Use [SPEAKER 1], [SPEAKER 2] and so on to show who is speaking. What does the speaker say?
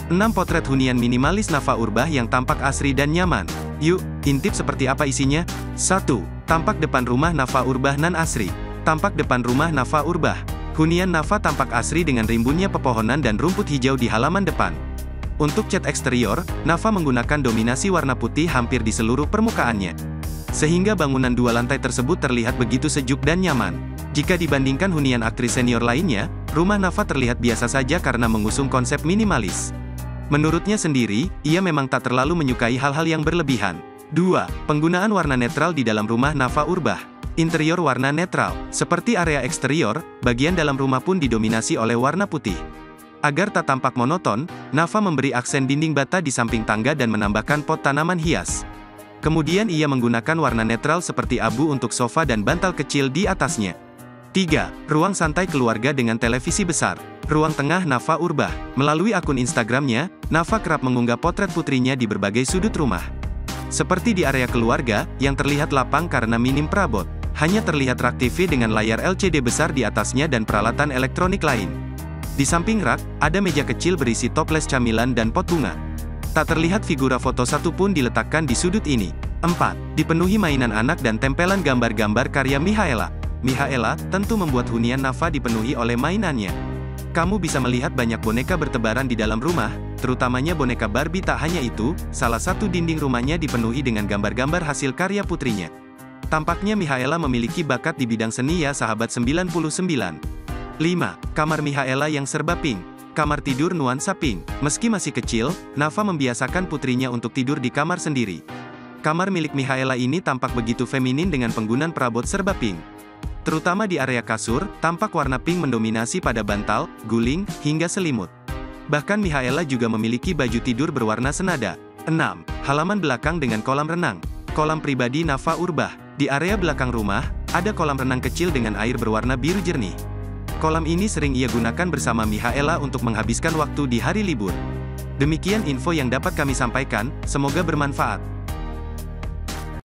[SPEAKER 1] 6 potret hunian minimalis Nafa Urbah yang tampak asri dan nyaman. Yuk, intip seperti apa isinya? 1. Tampak depan rumah Nafa Urbah nan asri. Tampak depan rumah Nafa Urbah. Hunian Nafa tampak asri dengan rimbunnya pepohonan dan rumput hijau di halaman depan. Untuk cat eksterior, Nafa menggunakan dominasi warna putih hampir di seluruh permukaannya. Sehingga bangunan 2 lantai tersebut terlihat begitu sejuk dan nyaman. Jika dibandingkan hunian aktris senior lainnya, rumah Nafa terlihat biasa saja karena mengusung konsep minimalis. Menurutnya sendiri, ia memang tak terlalu menyukai hal-hal yang berlebihan. 2. Penggunaan warna netral di dalam rumah Nafa Urbah. Interior warna netral. Seperti area eksterior, bagian dalam rumah pun didominasi oleh warna putih. Agar tak tampak monoton, Nafa memberi aksen dinding bata di samping tangga dan menambahkan pot tanaman hias. Kemudian ia menggunakan warna netral seperti abu untuk sofa dan bantal kecil di atasnya. 3. Ruang santai keluarga dengan televisi besar. Ruang tengah Nafa Urbah. Melalui akun Instagramnya, Nafa kerap mengunggah potret putrinya di berbagai sudut rumah. Seperti di area keluarga, yang terlihat lapang karena minim perabot. Hanya terlihat rak TV dengan layar LCD besar di atasnya dan peralatan elektronik lain. Di samping rak, ada meja kecil berisi toples camilan dan pot bunga. Tak terlihat figura foto satu pun diletakkan di sudut ini. 4. Dipenuhi mainan anak dan tempelan gambar-gambar karya Mihaela. Mihaela tentu membuat hunian Nafa dipenuhi oleh mainannya. Kamu bisa melihat banyak boneka bertebaran di dalam rumah, terutamanya boneka Barbie. Tak hanya itu, salah satu dinding rumahnya dipenuhi dengan gambar-gambar hasil karya putrinya. Tampaknya Mihaela memiliki bakat di bidang seni ya sahabat 99. 5. Kamar Mihaela yang serba pink. Kamar tidur nuansa pink. Meski masih kecil, Nafa membiasakan putrinya untuk tidur di kamar sendiri. Kamar milik Mihaela ini tampak begitu feminin dengan penggunaan perabot serba pink. Terutama di area kasur, tampak warna pink mendominasi pada bantal, guling, hingga selimut. Bahkan Mihaela juga memiliki baju tidur berwarna senada. 6. Halaman belakang dengan kolam renang. Kolam pribadi Nafa Urbah. Di area belakang rumah, ada kolam renang kecil dengan air berwarna biru jernih. Kolam ini sering ia gunakan bersama Mihaela untuk menghabiskan waktu di hari libur. Demikian info yang dapat kami sampaikan, semoga bermanfaat.